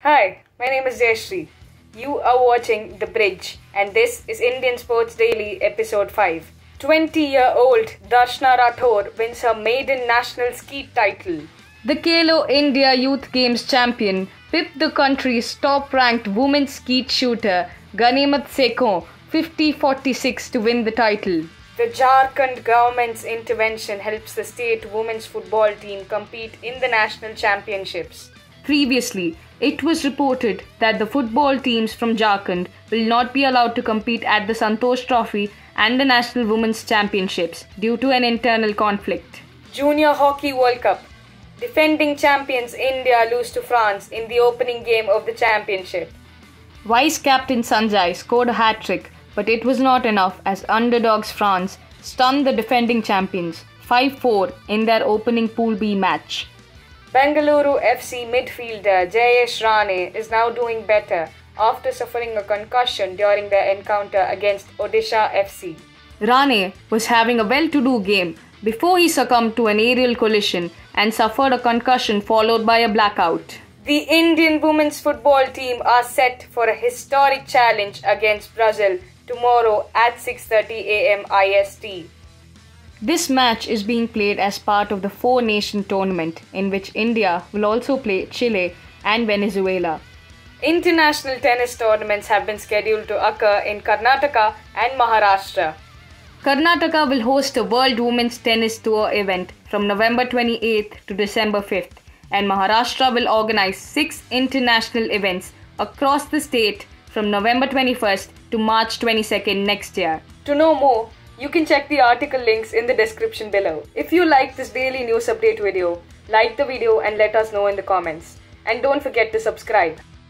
Hi, my name is Jayashree. You are watching The Bridge, and this is Indian Sports Daily, Episode 5. 20-year-old Darshna Rathore wins her maiden national skeet title. The Khelo India Youth Games champion pipped the country's top-ranked women's skeet shooter Ganimat Sekhon 50-46 to win the title. The Jharkhand government's intervention helps the state women's football team compete in the national championships. Previously, it was reported that the football teams from Jharkhand will not be allowed to compete at the Santosh Trophy and the National Women's Championships due to an internal conflict. Junior Hockey World Cup. Defending champions India lose to France in the opening game of the championship. Vice-captain Sanjay scored a hat-trick, but it was not enough as underdogs France stunned the defending champions 5-4 in their opening Pool B match. Bengaluru FC midfielder Jayesh Rane is now doing better after suffering a concussion during their encounter against Odisha FC. Rane was having a well-to-do game before he succumbed to an aerial collision and suffered a concussion followed by a blackout. The Indian women's football team are set for a historic challenge against Brazil tomorrow at 6:30 a.m. IST. This match is being played as part of the four-nation tournament in which India will also play Chile and Venezuela. International tennis tournaments have been scheduled to occur in Karnataka and Maharashtra. Karnataka will host a World Women's Tennis Tour event from November 28th to December 5th, and Maharashtra will organize 6 international events across the state from November 21st to March 22nd next year. To know more, you can check the article links in the description below. If you like this daily news update video, like the video and let us know in the comments. And don't forget to subscribe.